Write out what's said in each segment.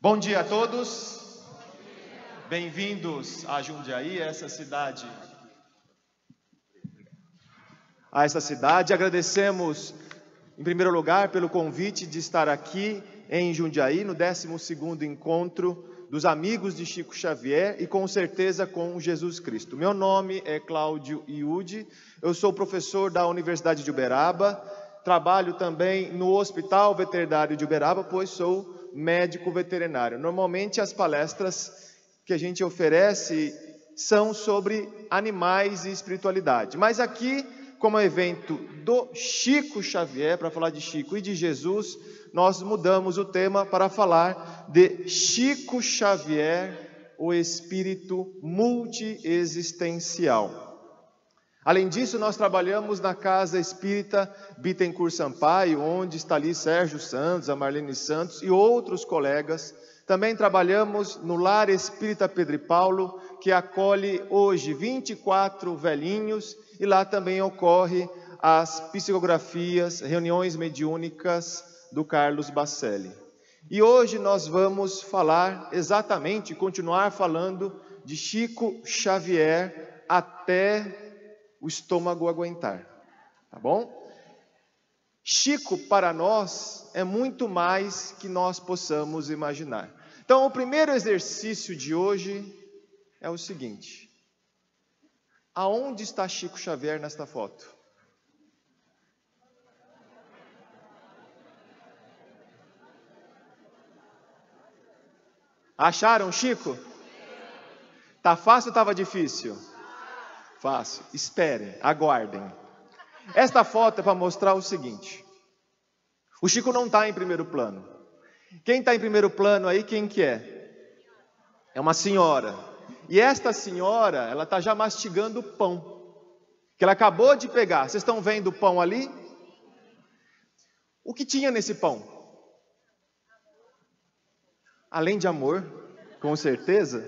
Bom dia a todos, bem-vindos a Jundiaí, a essa cidade. Agradecemos, em primeiro lugar, pelo convite de estar aqui em Jundiaí, no 12º encontro dos amigos de Chico Xavier e com certeza com Jesus Cristo. Meu nome é Cláudio Iude, eu sou professor da Universidade de Uberaba, trabalho também no Hospital Veterinário de Uberaba, pois sou médico veterinário. Normalmente as palestras que a gente oferece são sobre animais e espiritualidade. Mas aqui, como é evento do Chico Xavier, para falar de Chico e de Jesus, nós mudamos o tema para falar de Chico Xavier, o espírito multiexistencial. Além disso, nós trabalhamos na Casa Espírita Bittencourt Sampaio, onde está ali Sérgio Santos, a Marlene Santos e outros colegas. Também trabalhamos no Lar Espírita Pedro e Paulo, que acolhe hoje 24 velhinhos, e lá também ocorre as psicografias, reuniões mediúnicas do Carlos Bacelli. E hoje nós vamos falar exatamente, continuar falando de Chico Xavier até o estômago aguentar, tá bom? Chico, para nós, é muito mais que nós possamos imaginar. Então, o primeiro exercício de hoje é o seguinte: aonde está Chico Xavier nesta foto? Acharam Chico? Tá fácil ou estava difícil? Fácil. Esperem, aguardem. Esta foto é para mostrar o seguinte: o Chico não está em primeiro plano. Quem está em primeiro plano aí, quem que é? É uma senhora. E esta senhora, ela está já mastigando pão, que ela acabou de pegar. Vocês estão vendo o pão ali? O que tinha nesse pão? Além de amor, com certeza,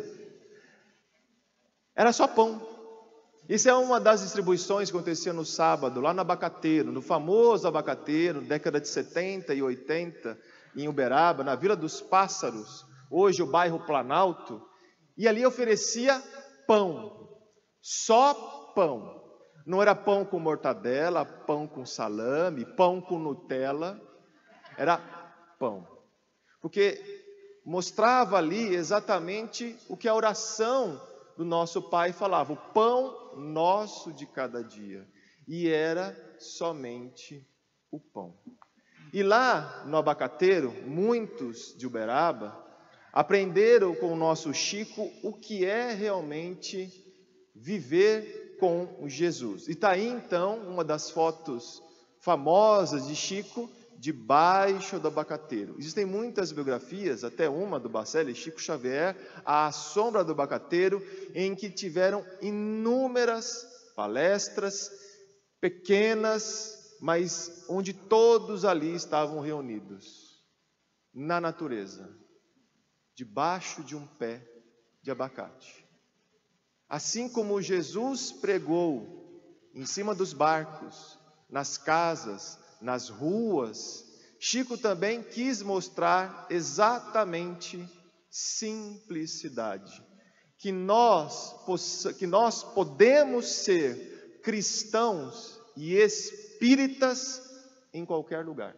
era só pão. Isso é uma das distribuições que acontecia no sábado, lá no Abacateiro, no famoso Abacateiro, década de 70 e 80, em Uberaba, na Vila dos Pássaros, hoje o bairro Planalto, e ali oferecia pão, só pão. Não era pão com mortadela, pão com salame, pão com Nutella, era pão. Porque mostrava ali exatamente o que a oração do nosso Pai falava, o pão nosso de cada dia. E era somente o pão. E lá no Abacateiro, muitos de Uberaba aprenderam com o nosso Chico o que é realmente viver com Jesus. E está aí então uma das fotos famosas de Chico, debaixo do abacateiro. Existem muitas biografias, até uma do Bacelli, Chico Xavier, à sombra do abacateiro, em que tiveram inúmeras palestras, pequenas, mas onde todos ali estavam reunidos, na natureza, debaixo de um pé de abacate. Assim como Jesus pregou em cima dos barcos, nas casas, nas ruas, Chico também quis mostrar exatamente simplicidade. Que nós podemos ser cristãos e espíritas em qualquer lugar.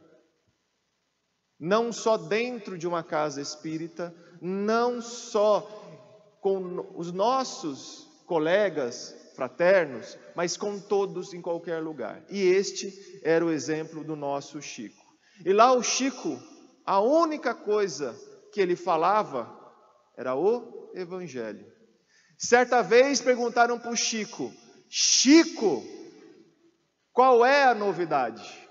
Não só dentro de uma casa espírita, não só com os nossos colegas fraternos, mas com todos em qualquer lugar. E este era o exemplo do nosso Chico. E lá o Chico, a única coisa que ele falava era o Evangelho. Certa vez perguntaram para o Chico: Chico, qual é a novidade?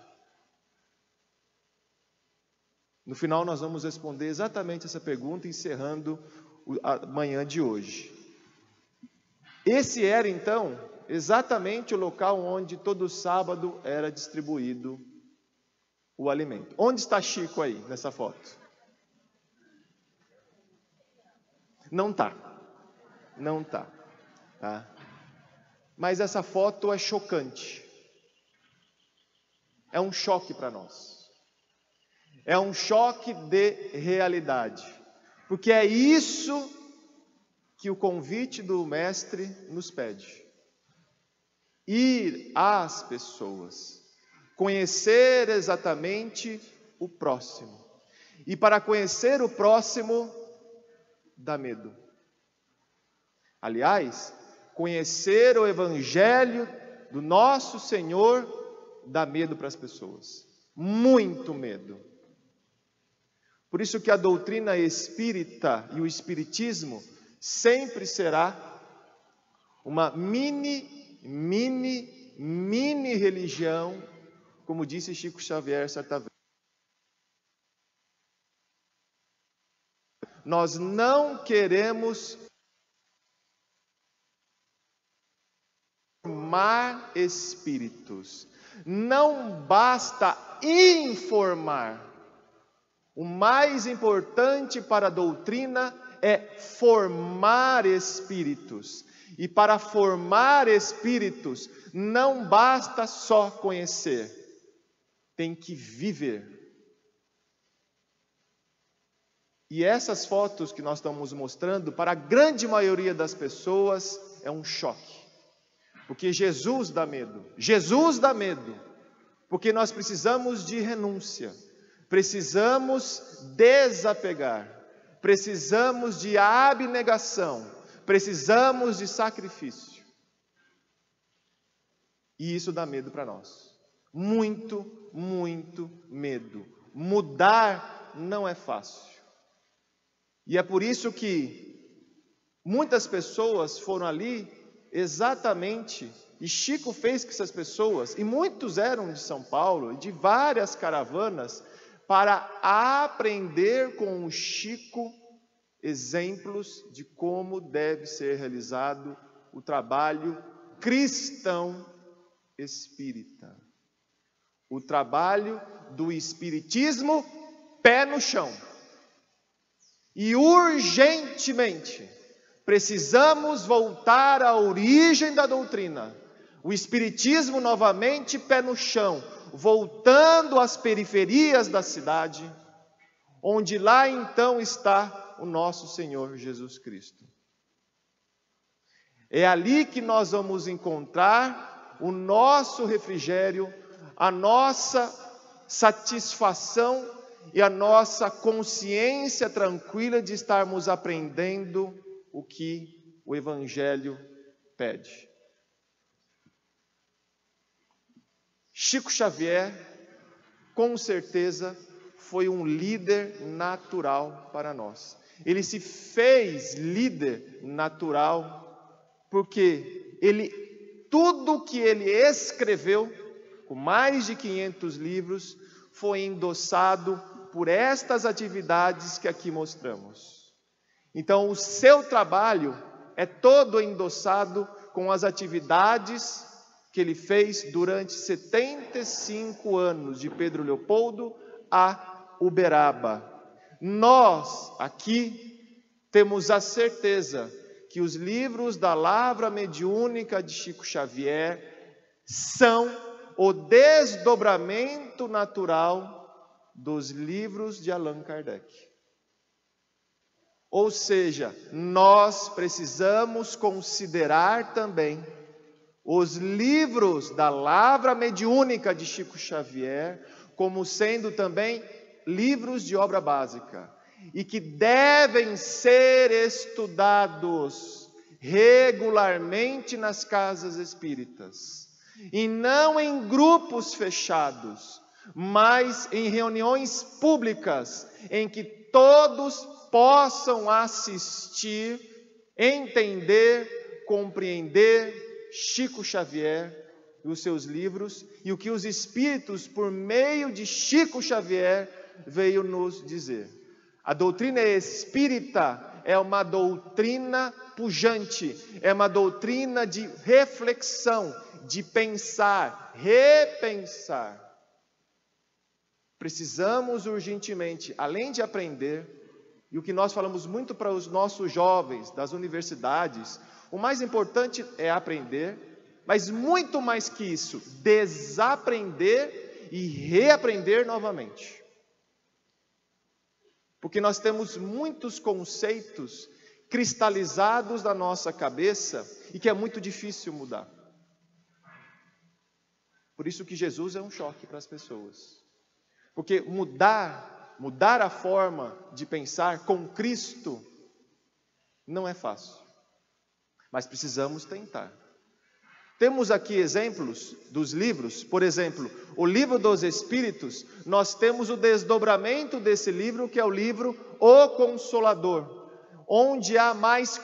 No final nós vamos responder exatamente essa pergunta, encerrando a manhã de hoje. Esse era, então, exatamente o local onde todo sábado era distribuído o alimento. Onde está Chico aí, nessa foto? Não está. Não está. Tá? Mas essa foto é chocante. É um choque para nós. É um choque de realidade. Porque é isso que o convite do Mestre nos pede. Ir às pessoas, conhecer exatamente o próximo. E para conhecer o próximo, dá medo. Aliás, conhecer o Evangelho do nosso Senhor dá medo para as pessoas. Muito medo. Por isso que a doutrina espírita e o espiritismo sempre será uma mini religião, como disse Chico Xavier certa vez. Nós não queremos formar espíritos. Não basta informar. O mais importante para a doutrina é formar espíritos. E para formar espíritos, não basta só conhecer, tem que viver. E essas fotos que nós estamos mostrando, para a grande maioria das pessoas, é um choque. Porque Jesus dá medo. Jesus dá medo. Porque nós precisamos de renúncia. Precisamos desapegar. Precisamos de abnegação. Precisamos de sacrifício. E isso dá medo para nós. Muito medo. Mudar não é fácil. E é por isso que muitas pessoas foram ali exatamente, e Chico fez que essas pessoas, e muitos eram de São Paulo, e de várias caravanas, para aprender com o Chico exemplos de como deve ser realizado o trabalho cristão espírita. O trabalho do espiritismo pé no chão. E urgentemente precisamos voltar à origem da doutrina. O espiritismo novamente pé no chão, voltando às periferias da cidade, onde lá então está o nosso Senhor Jesus Cristo. É ali que nós vamos encontrar o nosso refrigério, a nossa satisfação e a nossa consciência tranquila de estarmos aprendendo o que o Evangelho pede. Chico Xavier, com certeza, foi um líder natural para nós. Ele se fez líder natural porque tudo que ele escreveu, com mais de 500 livros, foi endossado por estas atividades que aqui mostramos. Então, o seu trabalho é todo endossado com as atividades que ele fez durante 75 anos, de Pedro Leopoldo a Uberaba. Nós, aqui, temos a certeza que os livros da Lavra Mediúnica de Chico Xavier são o desdobramento natural dos livros de Allan Kardec. Ou seja, nós precisamos considerar também os livros da Lavra Mediúnica de Chico Xavier como sendo também livros de obra básica e que devem ser estudados regularmente nas casas espíritas e não em grupos fechados, mas em reuniões públicas em que todos possam assistir, entender, compreender Chico Xavier e os seus livros e o que os espíritos, por meio de Chico Xavier, veio nos dizer. A doutrina espírita é uma doutrina pujante, é uma doutrina de reflexão, de pensar, repensar. Precisamos urgentemente, além de aprender, e o que nós falamos muito para os nossos jovens das universidades, o mais importante é aprender, mas muito mais que isso, desaprender e reaprender novamente. Porque nós temos muitos conceitos cristalizados na nossa cabeça e que é muito difícil mudar. Por isso que Jesus é um choque para as pessoas. Porque mudar a forma de pensar com Cristo não é fácil. Mas precisamos tentar. Temos aqui exemplos dos livros, por exemplo, o livro dos Espíritos, nós temos o desdobramento desse livro, que é o livro O Consolador, onde há mais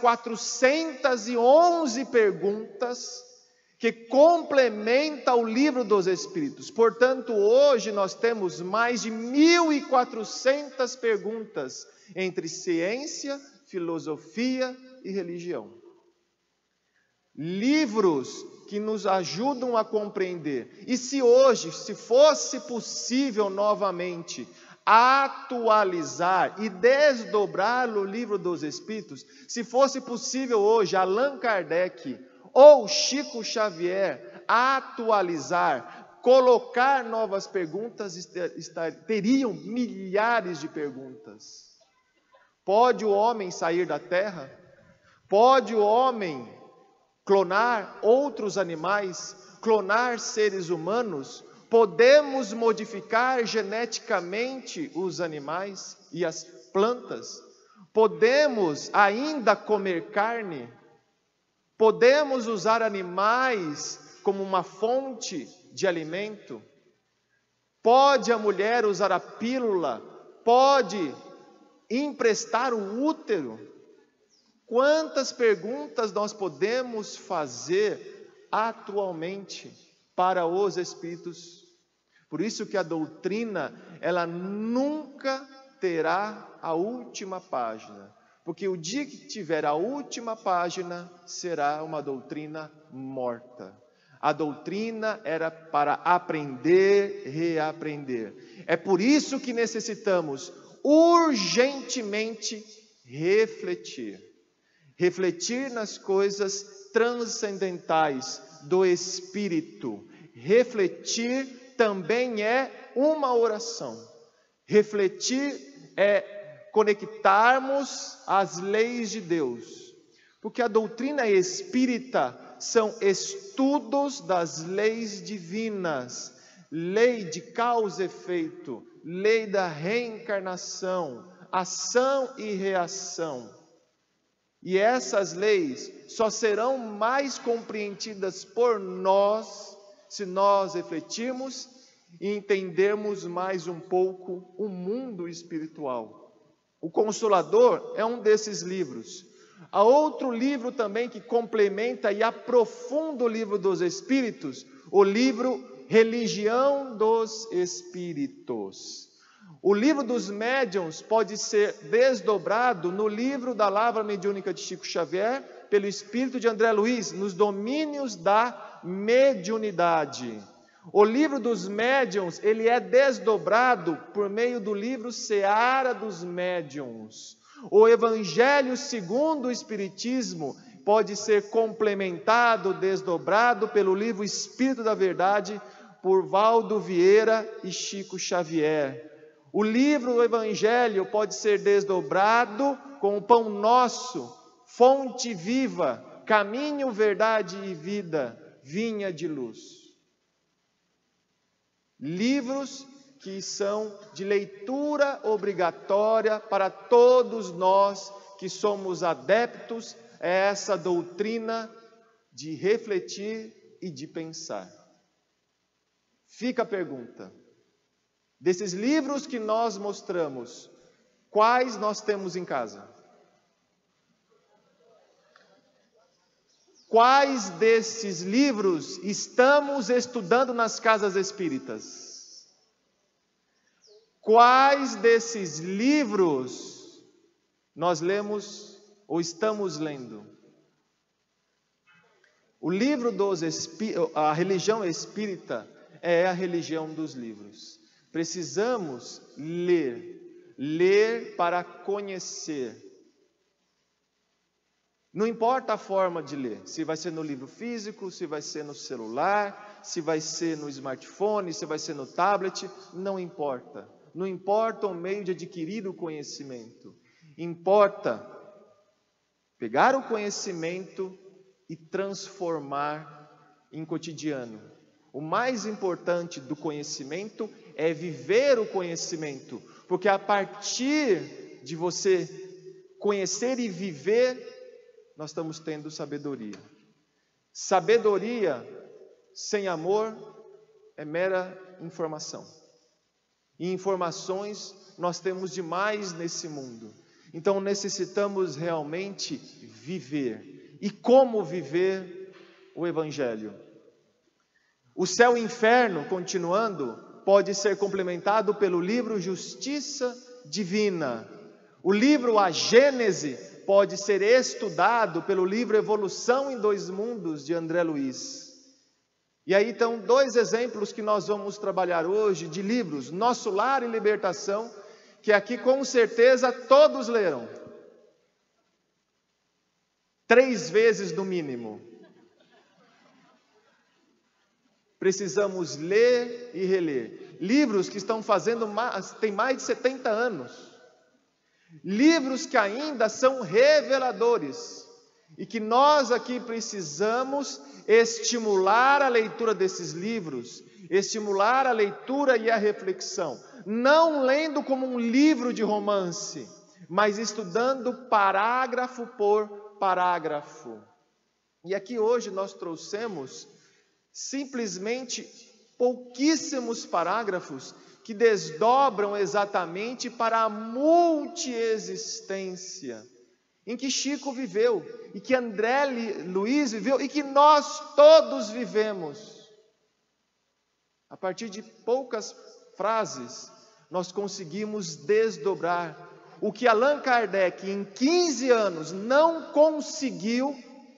411 perguntas que complementa o livro dos Espíritos. Portanto, hoje nós temos mais de 1.400 perguntas entre ciência, filosofia e religião. Livros que nos ajudam a compreender. E se hoje, se fosse possível novamente atualizar e desdobrar o livro dos Espíritos, se fosse possível hoje Allan Kardec ou Chico Xavier atualizar, colocar novas perguntas, teriam milhares de perguntas. Pode o homem sair da terra? Pode o homem clonar outros animais, clonar seres humanos? Podemos modificar geneticamente os animais e as plantas? Podemos ainda comer carne? Podemos usar animais como uma fonte de alimento? Pode a mulher usar a pílula? Pode emprestar o útero? Quantas perguntas nós podemos fazer atualmente para os Espíritos? Por isso que a doutrina, ela nunca terá a última página. Porque o dia que tiver a última página, será uma doutrina morta. A doutrina era para aprender, reaprender. É por isso que necessitamos urgentemente refletir. Refletir nas coisas transcendentais do Espírito. Refletir também é uma oração. Refletir é conectarmos as leis de Deus. Porque a doutrina espírita são estudos das leis divinas. Lei de causa e efeito, lei da reencarnação, ação e reação. E essas leis só serão mais compreendidas por nós, se nós refletirmos e entendermos mais um pouco o mundo espiritual. O Consolador é um desses livros. Há outro livro também que complementa e aprofunda o livro dos Espíritos, o livro Religião dos Espíritos. O livro dos médiuns pode ser desdobrado no livro da Lavra Mediúnica de Chico Xavier, pelo Espírito de André Luiz, nos domínios da mediunidade. O livro dos médiuns, ele é desdobrado por meio do livro Seara dos Médiuns. O Evangelho segundo o Espiritismo pode ser complementado, desdobrado pelo livro Espírito da Verdade, por Valdo Vieira e Chico Xavier. O livro do Evangelho pode ser desdobrado com o Pão Nosso, Fonte Viva, Caminho, Verdade e Vida, Vinha de Luz. Livros que são de leitura obrigatória para todos nós que somos adeptos a essa doutrina de refletir e de pensar. Fica a pergunta: desses livros que nós mostramos, quais nós temos em casa? Quais desses livros estamos estudando nas casas espíritas? Quais desses livros nós lemos ou estamos lendo? O livro dos Espíritos, a religião espírita é a religião dos livros. Precisamos ler para conhecer. Não importa a forma de ler, se vai ser no livro físico, se vai ser no celular, se vai ser no smartphone, se vai ser no tablet, não importa. não importa o meio de adquirir o conhecimento, importa pegar o conhecimento e transformar em cotidiano. O mais importante do conhecimento é viver o conhecimento, porque a partir de você conhecer e viver, nós estamos tendo sabedoria. Sabedoria sem amor é mera informação. E informações nós temos demais nesse mundo. Então necessitamos realmente viver. E como viver o Evangelho? O céu e o inferno, continuando, pode ser complementado pelo livro Justiça Divina. O livro A Gênese pode ser estudado pelo livro Evolução em Dois Mundos, de André Luiz. E aí estão dois exemplos que nós vamos trabalhar hoje, de livros, Nosso Lar e Libertação, que aqui com certeza todos leram. 3 vezes no mínimo. Precisamos ler e reler. Livros que estão fazendo, tem mais de 70 anos. Livros que ainda são reveladores. E que nós aqui precisamos estimular a leitura desses livros. Estimular a leitura e a reflexão. Não lendo como um livro de romance, mas estudando parágrafo por parágrafo. E aqui hoje nós trouxemos simplesmente pouquíssimos parágrafos que desdobram exatamente para a multiexistência em que Chico viveu, e que André Luiz viveu, e que nós todos vivemos. A partir de poucas frases, nós conseguimos desdobrar o que Allan Kardec em 15 anos não conseguiu.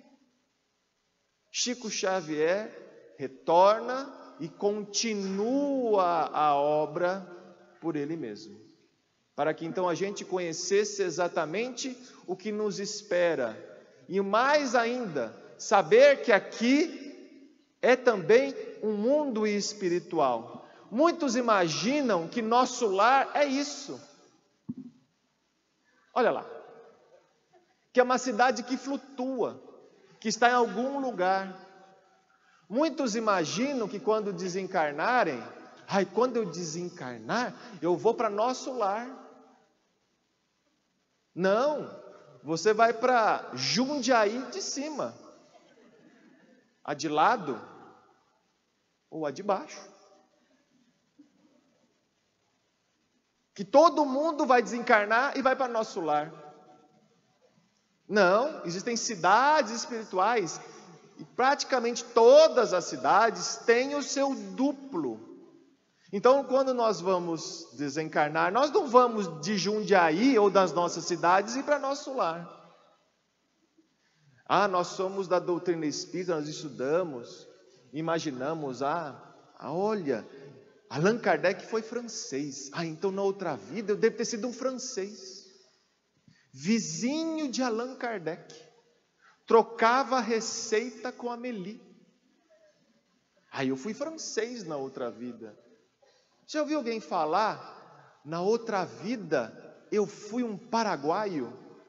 Chico Xavier retorna e continua a obra por ele mesmo, para que então a gente conhecesse exatamente o que nos espera, e mais ainda, saber que aqui é também um mundo espiritual. Muitos imaginam que nosso lar é isso. Olha lá, que é uma cidade que flutua, que está em algum lugar. Muitos imaginam que quando desencarnarem, quando eu desencarnar, eu vou para nosso lar. Não, você vai para Jundiaí de cima, a de lado ou a de baixo. Que todo mundo vai desencarnar e vai para nosso lar. Não, existem cidades espirituais, e praticamente todas as cidades têm o seu duplo. Então, quando nós vamos desencarnar, nós não vamos de Jundiaí ou das nossas cidades ir para nosso lar. Nós somos da doutrina espírita, nós estudamos, imaginamos, olha, Allan Kardec foi francês. Então na outra vida eu devo ter sido um francês. Vizinho de Allan Kardec. Trocava receita com a Amélie. Eu fui francês na outra vida. Já ouviu alguém falar, na outra vida eu fui um paraguaio,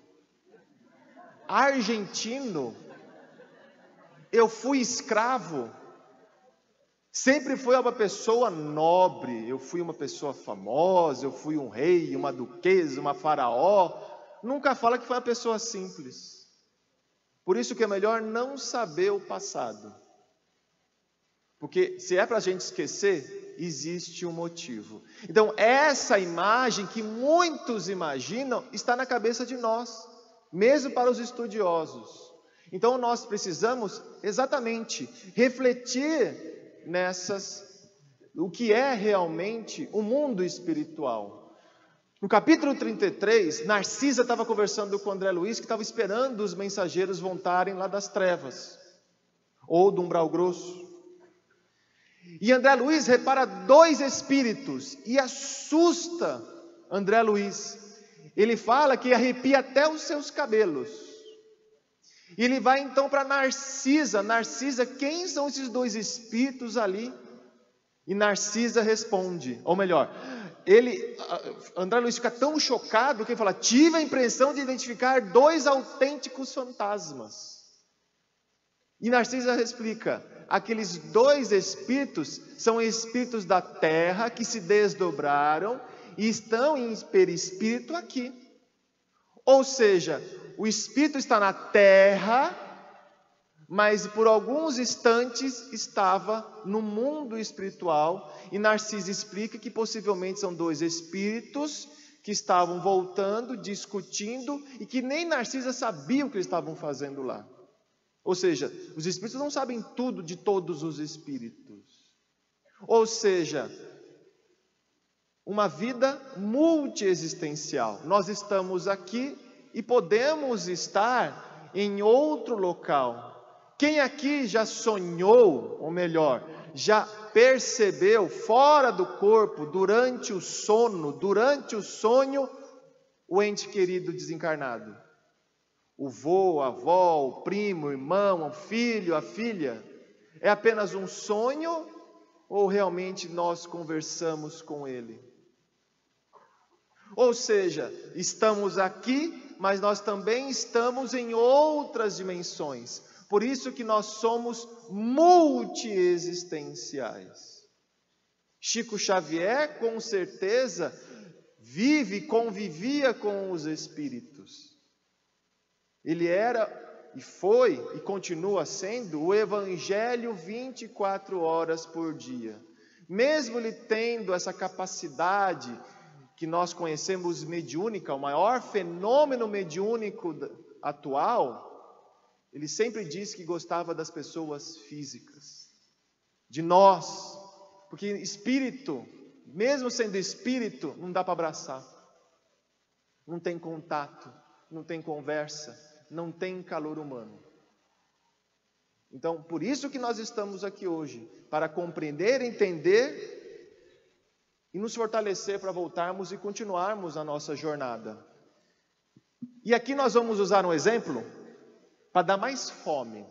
argentino, eu fui escravo, sempre fui uma pessoa nobre, eu fui uma pessoa famosa, eu fui um rei, uma duquesa, uma faraó. Nunca fala que foi uma pessoa simples. Por isso que é melhor não saber o passado. Porque se é para a gente esquecer, existe um motivo. Então, essa imagem que muitos imaginam está na cabeça de nós, mesmo para os estudiosos. Então, nós precisamos exatamente refletir o que é realmente o mundo espiritual. No capítulo 33, Narcisa estava conversando com André Luiz, que estava esperando os mensageiros voltarem lá das trevas, ou do umbral grosso. E André Luiz repara 2 espíritos e assusta André Luiz. Ele fala que arrepia até os seus cabelos. E ele vai então para Narcisa. Narcisa, quem são esses 2 espíritos ali? E Narcisa responde, ou melhor, André Luiz fica tão chocado que ele fala: tive a impressão de identificar 2 autênticos fantasmas. E Narcisa explica: aqueles 2 espíritos são espíritos da terra que se desdobraram e estão em perispírito aqui. Ou seja, o espírito está na terra, mas por alguns instantes estava no mundo espiritual, e Narcisa explica que possivelmente são 2 espíritos que estavam voltando, discutindo, e que nem Narcisa sabia o que eles estavam fazendo lá. Ou seja, os espíritos não sabem tudo de todos os espíritos. Ou seja, uma vida multiexistencial. Nós estamos aqui e podemos estar em outro local. Quem aqui já sonhou, ou melhor, já percebeu fora do corpo, durante o sonho, o ente querido desencarnado? O vô, a avó, o primo, o irmão, o filho, a filha? É apenas um sonho ou realmente nós conversamos com ele? Ou seja, estamos aqui, mas nós também estamos em outras dimensões. Por isso que nós somos multiexistenciais. Chico Xavier, com certeza, convivia com os espíritos. Ele era e foi e continua sendo o Evangelho 24 horas por dia. Mesmo ele tendo essa capacidade que nós conhecemos mediúnica, o maior fenômeno mediúnico atual, ele sempre disse que gostava das pessoas físicas, de nós, porque espírito, mesmo sendo espírito, não dá para abraçar, não tem contato, não tem conversa, não tem calor humano. Então, por isso que nós estamos aqui hoje, para compreender, entender e nos fortalecer para voltarmos e continuarmos a nossa jornada. E aqui nós vamos usar um exemplo para dar mais fome.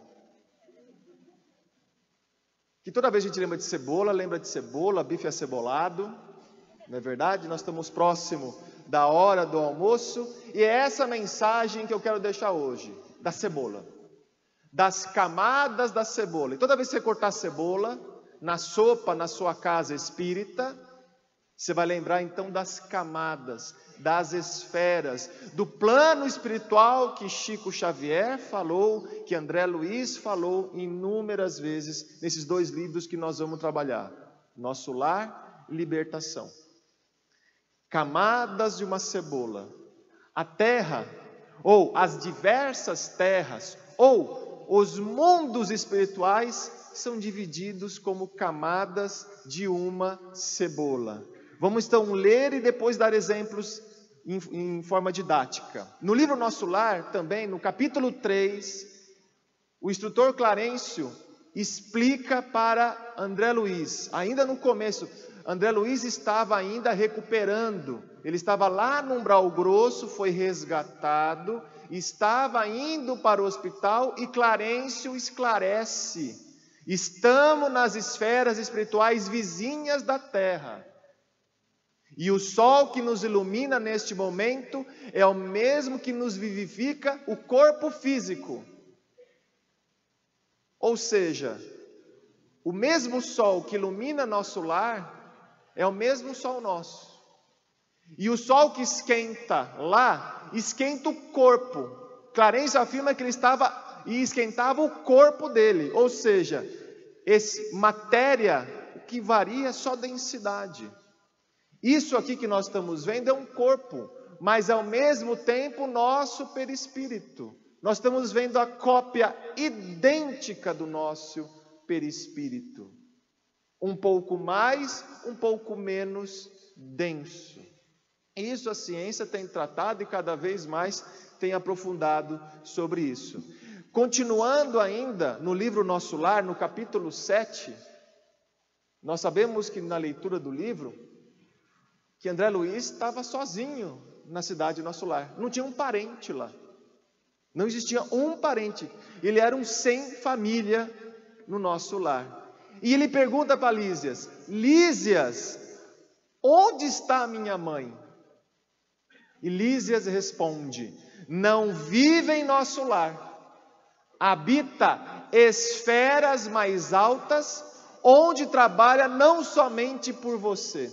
Que toda vez a gente lembra de cebola, bife acebolado, não é verdade? Nós estamos próximo da hora do almoço, e é essa mensagem que eu quero deixar hoje, da cebola, das camadas da cebola. E toda vez que você cortar cebola, na sopa, na sua casa espírita, você vai lembrar então das camadas, das esferas, do plano espiritual que Chico Xavier falou, que André Luiz falou inúmeras vezes, nesses 2 livros que nós vamos trabalhar, Nosso Lar e Libertação. Camadas de uma cebola. A terra, ou as diversas terras, ou os mundos espirituais são divididos como camadas de uma cebola. Vamos então ler e depois dar exemplos em forma didática. No livro Nosso Lar, também, no capítulo 3, o instrutor Clarencio explica para André Luiz, ainda no começo, André Luiz estava ainda recuperando, ele estava lá no Umbral Grosso, foi resgatado, estava indo para o hospital e Clarencio esclarece: estamos nas esferas espirituais vizinhas da Terra. E o sol que nos ilumina neste momento é o mesmo que nos vivifica o corpo físico. Ou seja, o mesmo sol que ilumina nosso lar é o mesmo sol nosso. E o sol que esquenta lá, esquenta o corpo. Clarencio afirma que ele estava e esquentava o corpo dele. Ou seja, matéria que varia só densidade. Isso aqui que nós estamos vendo é um corpo, mas ao mesmo tempo nosso perispírito. Nós estamos vendo a cópia idêntica do nosso perispírito. Um pouco mais, um pouco menos denso. Isso a ciência tem tratado e cada vez mais tem aprofundado sobre isso. Continuando ainda no livro Nosso Lar, no capítulo 7, nós sabemos que na leitura do livro, que André Luiz estava sozinho na cidade Nosso Lar. Não tinha um parente lá. Não existia um parente. Ele era um sem família no Nosso Lar. E ele pergunta para Lísias: Lísias, onde está a minha mãe? E Lísias responde: não vive em nosso lar, habita esferas mais altas, onde trabalha não somente por você.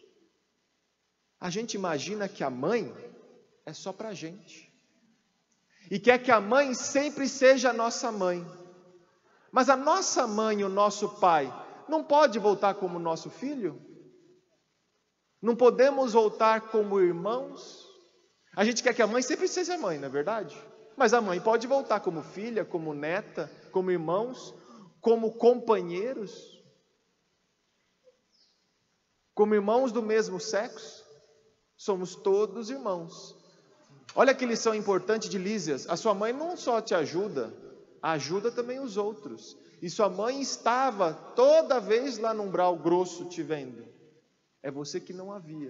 A gente imagina que a mãe é só para a gente, e quer que a mãe sempre seja a nossa mãe, mas a nossa mãe e o nosso pai não pode voltar como nosso filho? Não podemos voltar como irmãos? A gente quer que a mãe sempre seja mãe, não é verdade? Mas a mãe pode voltar como filha, como neta, como irmãos, como companheiros, como irmãos do mesmo sexo. Somos todos irmãos. Olha que lição importante de Lísias. A sua mãe não só te ajuda, ajuda também os outros. E sua mãe estava toda vez lá no umbral grosso te vendo. É você que não a via.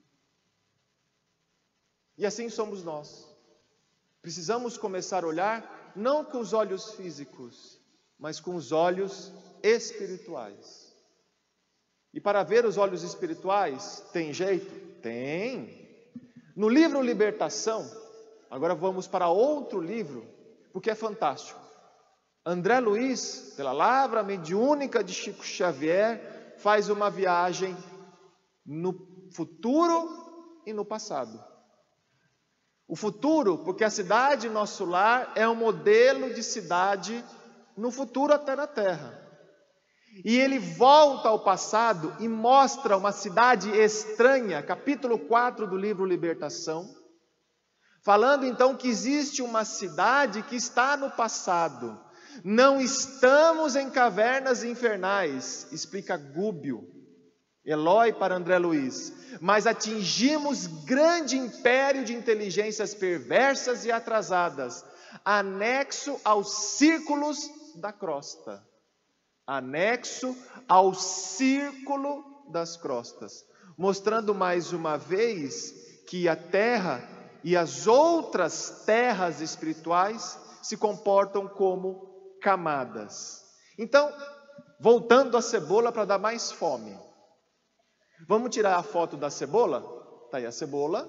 E assim somos nós. Precisamos começar a olhar não com os olhos físicos, mas com os olhos espirituais. E para ver os olhos espirituais, tem jeito? Tem. No livro Libertação, agora vamos para outro livro, porque é fantástico. André Luiz, pela lavra mediúnica de Chico Xavier, faz uma viagem no futuro e no passado. O futuro, porque a cidade nosso lar é um modelo de cidade no futuro até na terra. E ele volta ao passado e mostra uma cidade estranha, capítulo 4 do livro Libertação, falando então que existe uma cidade que está no passado. Não estamos em cavernas infernais, explica Gúbio, Eloy para André Luiz, mas atingimos grande império de inteligências perversas e atrasadas, anexo aos círculos da crosta. Anexo ao círculo das crostas, mostrando mais uma vez que a terra e as outras terras espirituais se comportam como camadas. Então, voltando à cebola para dar mais fome. Vamos tirar a foto da cebola? Está aí a cebola.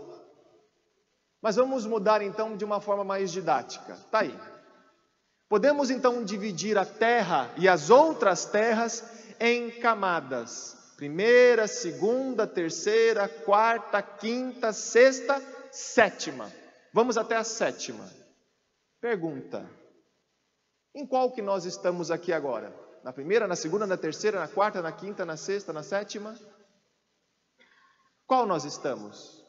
Mas vamos mudar então de uma forma mais didática. Está aí. Podemos então dividir a terra e as outras terras em camadas. Primeira, segunda, terceira, quarta, quinta, sexta, sétima. Vamos até a sétima. Pergunta: em qual que nós estamos aqui agora? Na primeira, na segunda, na terceira, na quarta, na quinta, na sexta, na sétima? Qual nós estamos?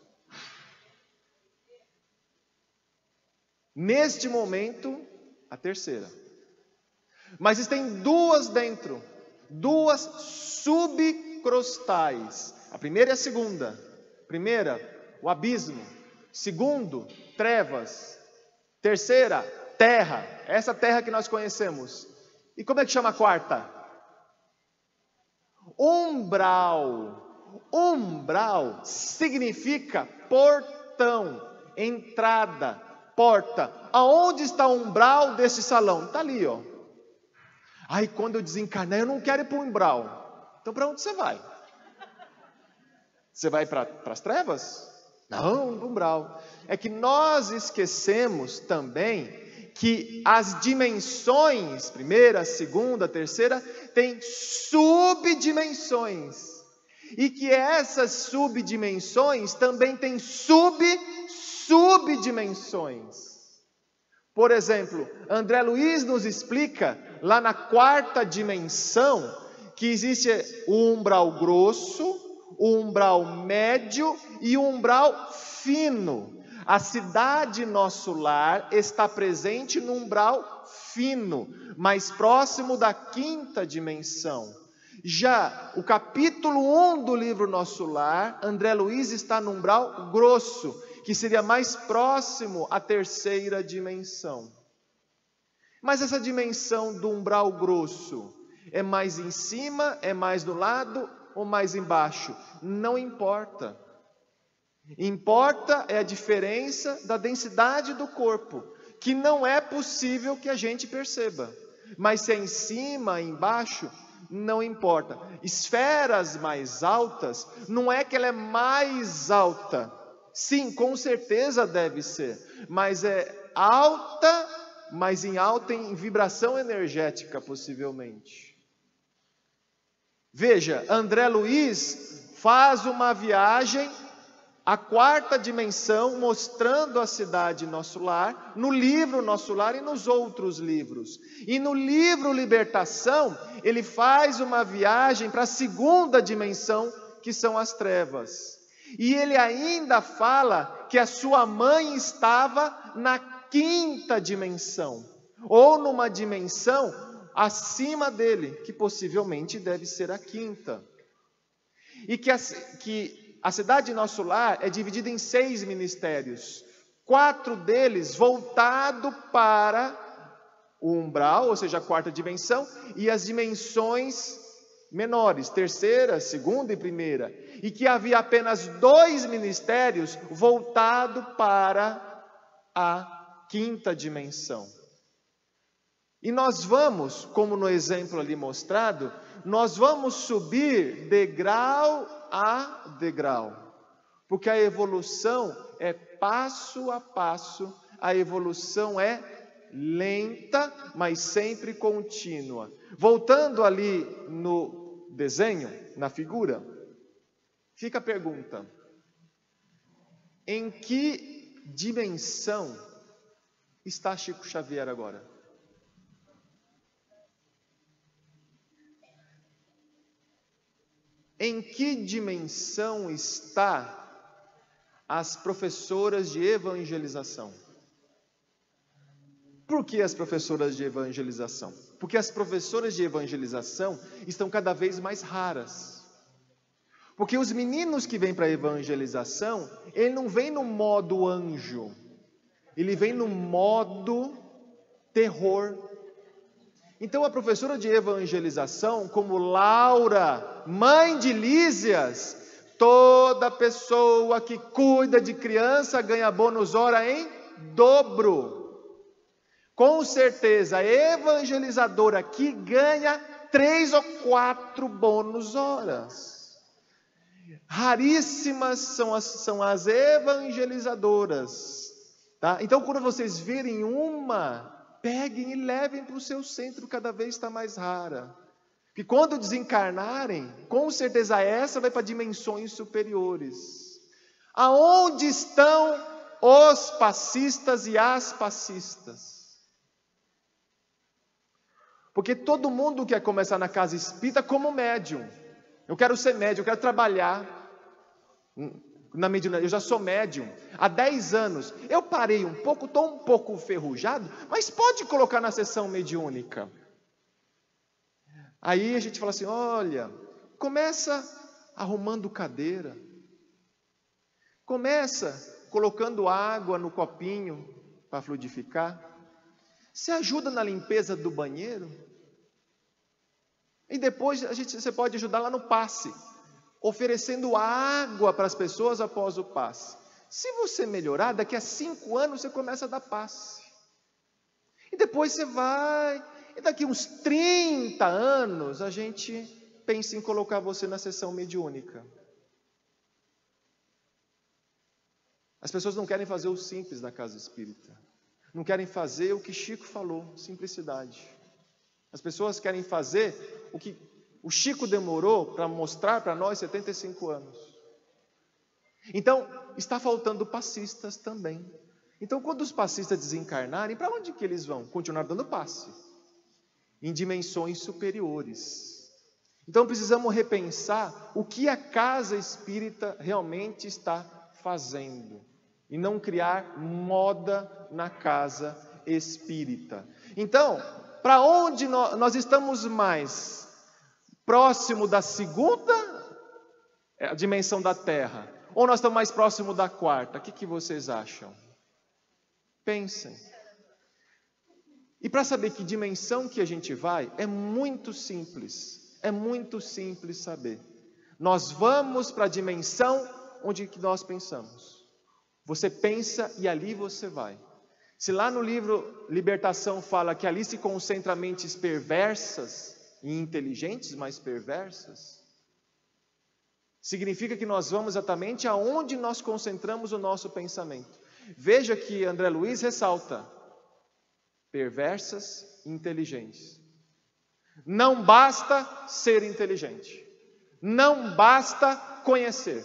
Neste momento, a terceira. Mas tem duas dentro, duas subcrostais. A primeira e a segunda. Primeira, o abismo. Segundo, trevas. Terceira, terra. Essa terra que nós conhecemos. E como é que chama a quarta? Umbral. Umbral significa portão, entrada, porta. Aonde está o umbral desse salão? Está ali, ó. Ai, quando eu desencarnar, eu não quero ir para o umbral. Então, para onde você vai? Você vai para as trevas? Não, no umbral. É que nós esquecemos também que as dimensões, primeira, segunda, terceira, têm subdimensões. E que essas subdimensões também têm subdimensões. Por exemplo, André Luiz nos explica, lá na quarta dimensão, que existe o umbral grosso, o umbral médio e o umbral fino. A cidade nosso lar está presente no umbral fino, mais próximo da quinta dimensão. Já o capítulo 1 do livro Nosso Lar, André Luiz está no umbral grosso, que seria mais próximo à terceira dimensão. Mas essa dimensão do umbral grosso é mais em cima, é mais do lado ou mais embaixo? Não importa. Importa é a diferença da densidade do corpo, que não é possível que a gente perceba. Mas se é em cima, embaixo, não importa. Esferas mais altas, não é que ela é mais alta. Sim, com certeza deve ser. Mas é alta, mas em vibração energética, possivelmente. Veja, André Luiz faz uma viagem à 4ª dimensão, mostrando a cidade Nosso Lar, no livro Nosso Lar e nos outros livros. E no livro Libertação, ele faz uma viagem para a 2ª dimensão, que são as trevas. E ele ainda fala que a sua mãe estava na 5ª dimensão, ou numa dimensão acima dele, que possivelmente deve ser a 5ª. E que a cidade Nosso Lar é dividida em 6 ministérios, 4 deles voltados para o umbral, ou seja, a 4ª dimensão, e as dimensões menores, 3ª, 2ª e 1ª, e que havia apenas 2 ministérios voltados para a 5ª dimensão. E nós vamos, como no exemplo ali mostrado, nós vamos subir degrau a degrau, porque a evolução é passo a passo, a evolução é lenta, mas sempre contínua. Voltando ali no desenho, na figura, fica a pergunta: em que dimensão está Chico Xavier agora? Em que dimensão está as professoras de evangelização? Por que as professoras de evangelização? Porque as professoras de evangelização estão cada vez mais raras. Porque os meninos que vêm para a evangelização, ele não vem no modo anjo, ele vem no modo terror. Então a professora de evangelização, como Laura, mãe de Lísias, toda pessoa que cuida de criança ganha bônus hora em dobro. Com certeza, a evangelizadora aqui ganha 3 ou 4 bônus horas. Raríssimas são as evangelizadoras. Tá? Então, quando vocês virem uma, peguem e levem para o seu centro, cada vez está mais rara. E quando desencarnarem, com certeza essa vai para dimensões superiores. Aonde estão os passistas e as passistas? Porque todo mundo quer começar na casa espírita como médium. Eu quero ser médium, eu quero trabalhar na mediunidade. Eu já sou médium há 10 anos. Eu parei um pouco, estou um pouco enferrujado, mas pode colocar na sessão mediúnica. Aí a gente fala assim, olha, começa arrumando cadeira. Começa colocando água no copinho para fluidificar. Se ajuda na limpeza do banheiro. E depois você pode ajudar lá no passe, oferecendo água para as pessoas após o passe. Se você melhorar, daqui a 5 anos você começa a dar passe. E depois você vai, e daqui uns 30 anos a gente pensa em colocar você na sessão mediúnica. As pessoas não querem fazer o simples na casa espírita. Não querem fazer o que Chico falou, simplicidade. As pessoas querem fazer o que o Chico demorou para mostrar para nós 75 anos. Então, está faltando passistas também. Então, quando os passistas desencarnarem, para onde que eles vão? Continuar dando passe. Em dimensões superiores. Então, precisamos repensar o que a casa espírita realmente está fazendo. E não criar moda na casa espírita. Então, para onde nós estamos mais? Próximo da 2ª dimensão da Terra? Ou nós estamos mais próximo da 4ª? O que vocês acham? Pensem. E para saber que dimensão que a gente vai, é muito simples. É muito simples saber. Nós vamos para a dimensão onde que nós pensamos. Você pensa e ali você vai. Se lá no livro Libertação fala que ali se concentram mentes perversas, e inteligentes, mas perversas? Significa que nós vamos exatamente aonde nós concentramos o nosso pensamento. Veja que André Luiz ressalta: perversas e inteligentes. Não basta ser inteligente, não basta conhecer,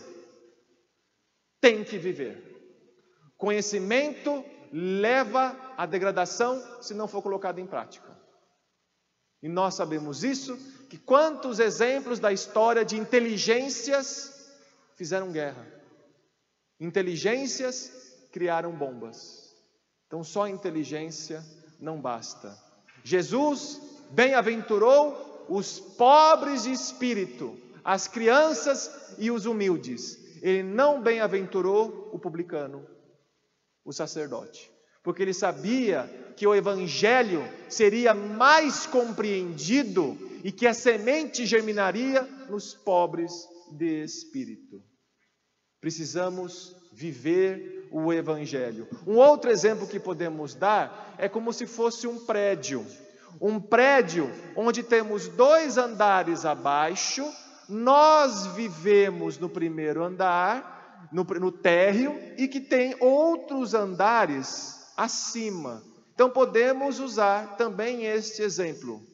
tem que viver. Conhecimento leva à degradação se não for colocado em prática. E nós sabemos isso, que quantos exemplos da história de inteligências fizeram guerra. Inteligências criaram bombas. Então só inteligência não basta. Jesus bem-aventurou os pobres de espírito, as crianças e os humildes. Ele não bem-aventurou o publicano, o sacerdote, porque ele sabia que o evangelho seria mais compreendido e que a semente germinaria nos pobres de espírito. Precisamos viver o evangelho. Um outro exemplo que podemos dar é como se fosse um prédio. Um prédio onde temos 2 andares abaixo, nós vivemos no primeiro andar, no térreo, e que tem outros andares acima. Então podemos usar também este exemplo,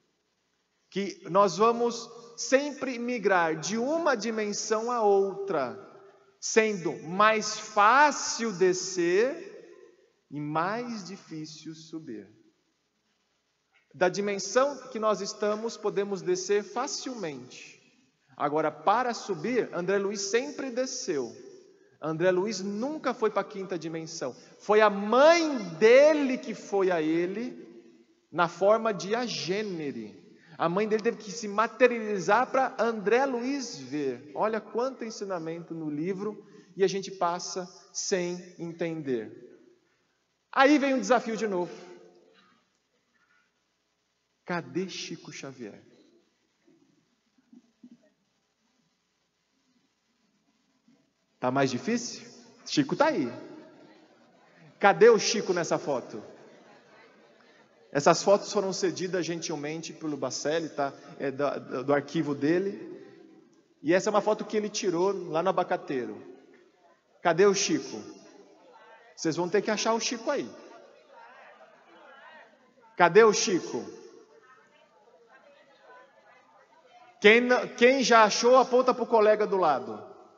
que nós vamos sempre migrar de uma dimensão a outra, sendo mais fácil descer e mais difícil subir. Da dimensão que nós estamos, podemos descer facilmente. Agora, para subir, André Luiz sempre desceu. André Luiz nunca foi para a 5ª dimensão. Foi a mãe dele que foi a ele na forma de agênere. A mãe dele teve que se materializar para André Luiz ver. Olha quanto ensinamento no livro e a gente passa sem entender. Aí vem um desafio de novo. Cadê Chico Xavier? Está mais difícil? Chico está aí. Cadê o Chico nessa foto? Essas fotos foram cedidas gentilmente pelo Bacelli, tá? É do arquivo dele. E essa é uma foto que ele tirou lá no Abacateiro. Cadê o Chico? Vocês vão ter que achar o Chico aí. Cadê o Chico? Quem já achou, aponta para o colega do lado.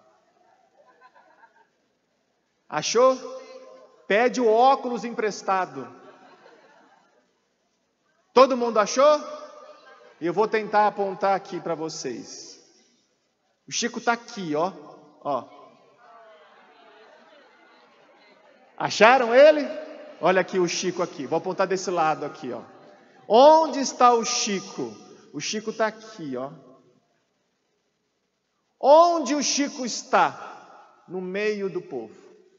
Achou? Pede o óculos emprestado. Todo mundo achou? Eu vou tentar apontar aqui para vocês. O Chico está aqui, ó. Acharam ele? Olha aqui o Chico aqui. Vou apontar desse lado aqui, ó. Onde está o Chico? O Chico está aqui, ó. Onde o Chico está? No meio do povo.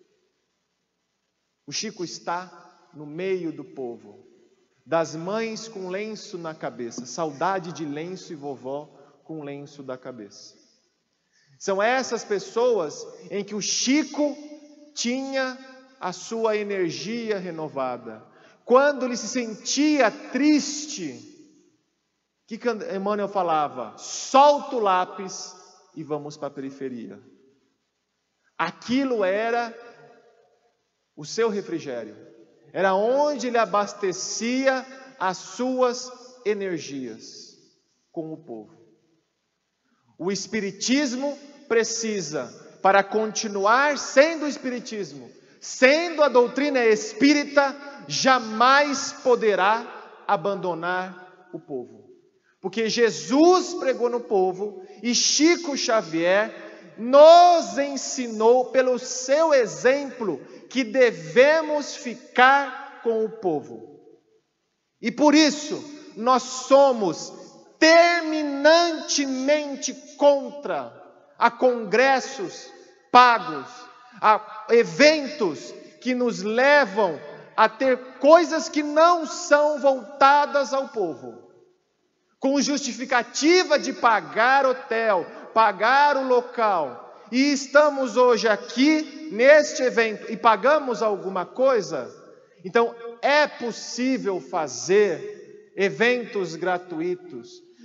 O Chico está no meio do povo. Das mães com lenço na cabeça. Saudade de lenço e vovó com lenço da cabeça. São essas pessoas em que o Chico tinha a sua energia renovada. Quando ele se sentia triste, o que Emmanuel falava? Solta o lápis e vamos para a periferia. Aquilo era o seu refrigério. Era onde ele abastecia as suas energias com o povo. O Espiritismo precisa, para continuar sendo o Espiritismo, sendo a doutrina espírita, jamais poderá abandonar o povo. Porque Jesus pregou no povo e Chico Xavier nos ensinou pelo seu exemplo que devemos ficar com o povo. E por isso nós somos terminantemente contra a congressos pagos, a eventos que nos levam a ter coisas que não são voltadas ao povo. Com justificativa de pagar hotel, pagar o local. E estamos hoje aqui neste evento e pagamos alguma coisa? Então é possível fazer eventos gratuitos.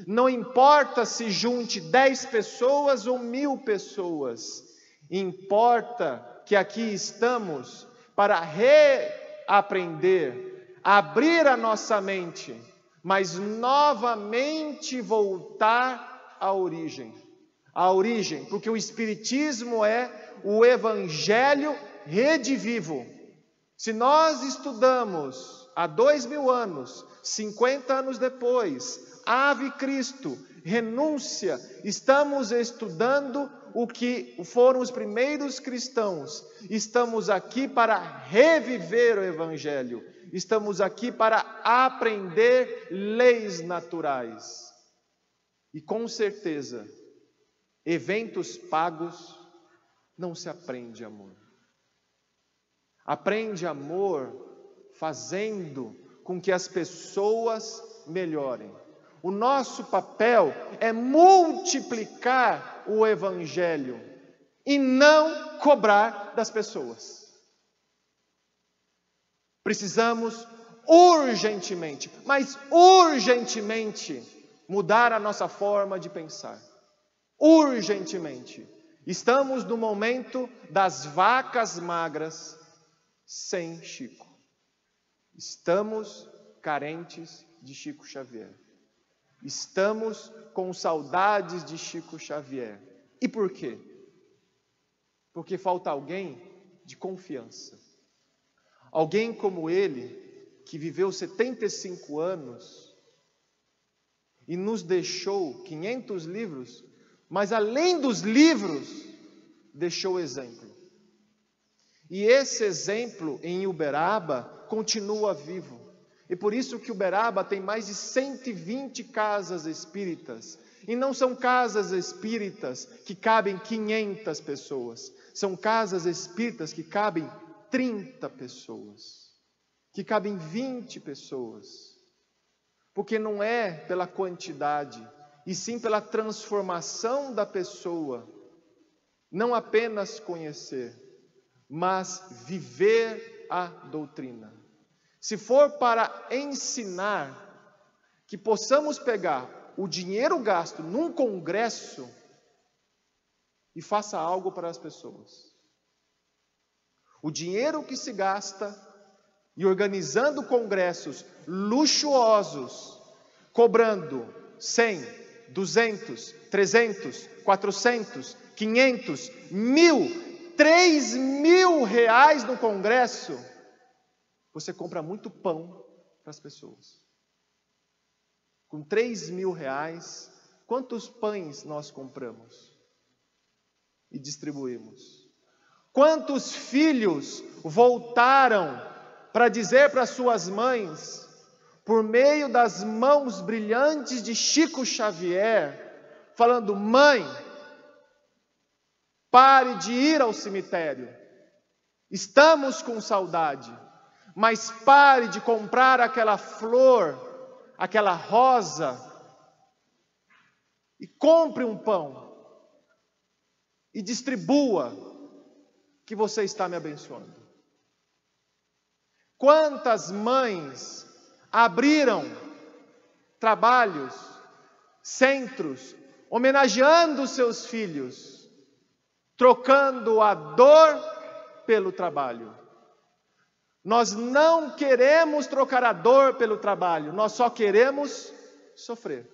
Não importa se junte 10 pessoas ou 1000 pessoas, importa que aqui estamos para reaprender, abrir a nossa mente, mas novamente voltar à origem. A origem, porque o Espiritismo é o Evangelho redivivo. Se nós estudamos há 2000 anos, 50 anos depois, Ave Cristo, renúncia, estamos estudando o que foram os primeiros cristãos. Estamos aqui para reviver o Evangelho. Estamos aqui para aprender leis naturais. E com certeza, eventos pagos não se aprende amor. Aprende amor fazendo com que as pessoas melhorem. O nosso papel é multiplicar o Evangelho e não cobrar das pessoas. Precisamos urgentemente, mas urgentemente, mudar a nossa forma de pensar. Urgentemente. Estamos no momento das vacas magras sem Chico. Estamos carentes de Chico Xavier. Estamos com saudades de Chico Xavier. E por quê? Porque falta alguém de confiança. Alguém como ele, que viveu 75 anos e nos deixou 500 livros, mas além dos livros, deixou exemplo. E esse exemplo em Uberaba continua vivo. E por isso que Uberaba tem mais de 120 casas espíritas. E não são casas espíritas que cabem 500 pessoas. São casas espíritas que cabem 30 pessoas. Que cabem 20 pessoas. Porque não é pela quantidade, e sim pela transformação da pessoa. Não apenas conhecer, mas viver a doutrina. Se for para ensinar, que possamos pegar o dinheiro gasto num congresso e faça algo para as pessoas. O dinheiro que se gasta e organizando congressos luxuosos, cobrando 100, 200, 300, 400, 500, 1.000, 3.000 reais no congresso, você compra muito pão para as pessoas. Com 3.000 reais, quantos pães nós compramos e distribuímos? Quantos filhos voltaram para dizer para suas mães, por meio das mãos brilhantes de Chico Xavier, falando: mãe, pare de ir ao cemitério, estamos com saudade, mas pare de comprar aquela flor, aquela rosa, e compre um pão, e distribua, que você está me abençoando. Quantas mães abriram trabalhos, centros, homenageando seus filhos, trocando a dor pelo trabalho. Nós não queremos trocar a dor pelo trabalho, nós só queremos sofrer.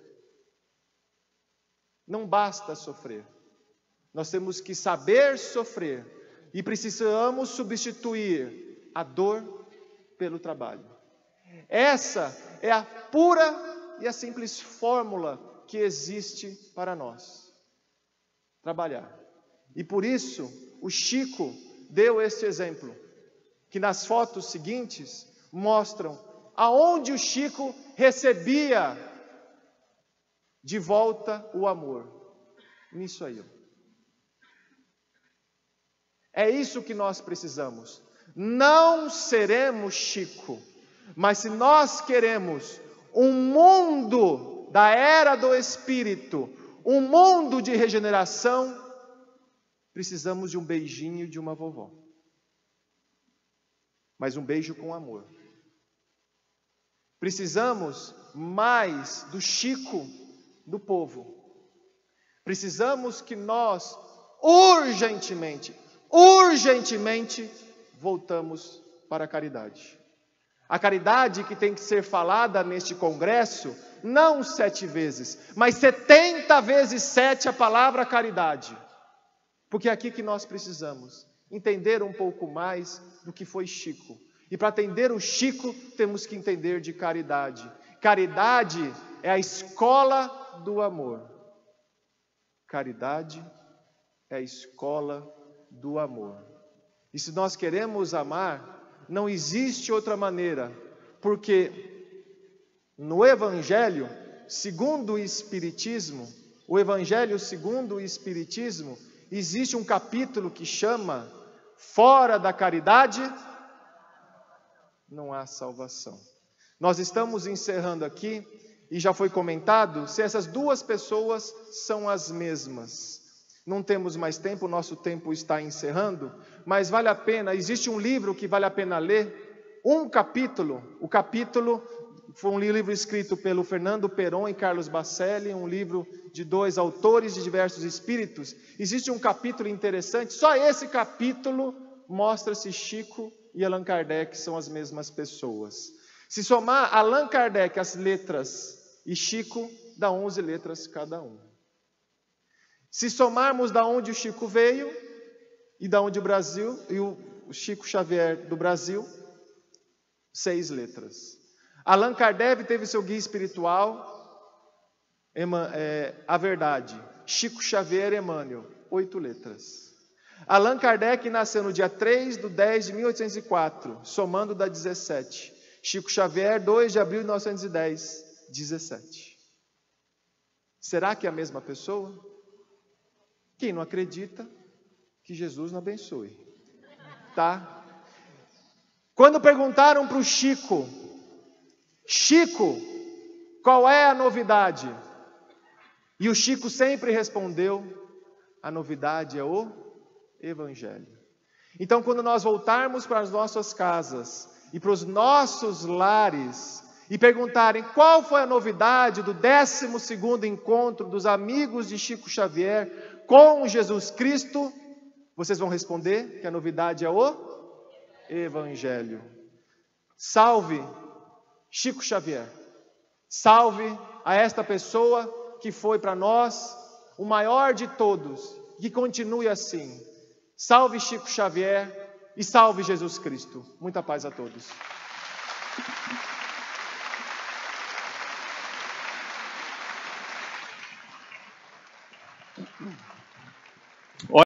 Não basta sofrer, nós temos que saber sofrer e precisamos substituir a dor pelo trabalho. Essa é a pura e a simples fórmula que existe para nós: trabalhar. E por isso o Chico deu este exemplo, que nas fotos seguintes mostram aonde o Chico recebia de volta o amor. Nisso aí. É isso que nós precisamos. Não seremos Chico, mas se nós queremos um mundo da era do Espírito, um mundo de regeneração, precisamos de um beijinho de uma vovó. Mas um beijo com amor. Precisamos mais do Chico do povo. Precisamos que nós, urgentemente, voltamos para a caridade. A caridade que tem que ser falada neste congresso, não 7 vezes, mas 70 vezes 7 a palavra caridade. Porque é aqui que nós precisamos entender um pouco mais do que foi Chico. E para entender o Chico, temos que entender de caridade. Caridade é a escola do amor. Caridade é a escola do amor. E se nós queremos amar, não existe outra maneira, porque no Evangelho segundo o Espiritismo, existe um capítulo que chama Fora da caridade não há salvação. Nós estamos encerrando aqui, e já foi comentado, se essas duas pessoas são as mesmas. Não temos mais tempo, o nosso tempo está encerrando, mas vale a pena, existe um livro que vale a pena ler, um capítulo, o capítulo foi um livro escrito pelo Fernando Peron e Carlos Bacelli, um livro de 2 autores de diversos espíritos. Existe um capítulo interessante, só esse capítulo mostra se Chico e Allan Kardec são as mesmas pessoas. Se somar Allan Kardec as letras e Chico, dá 11 letras cada um. Se somarmos da onde o Chico veio e da onde o Brasil, e o Chico Xavier do Brasil, 6 letras. Allan Kardec teve seu guia espiritual, a verdade. Chico Xavier, Emmanuel, 8 letras. Allan Kardec nasceu no dia 3/10/1804, somando dá 17. Chico Xavier, 2 de abril de 1910, 17. Será que é a mesma pessoa? Quem não acredita, que Jesus não abençoe. Tá? Quando perguntaram para o Chico, qual é a novidade? E o Chico sempre respondeu, a novidade é o Evangelho. Então, quando nós voltarmos para as nossas casas e para os nossos lares e perguntarem qual foi a novidade do 12º encontro dos amigos de Chico Xavier com Jesus Cristo, vocês vão responder que a novidade é o Evangelho. Salve Chico Xavier, salve a esta pessoa que foi para nós o maior de todos, que continue assim. Salve Chico Xavier e salve Jesus Cristo. Muita paz a todos.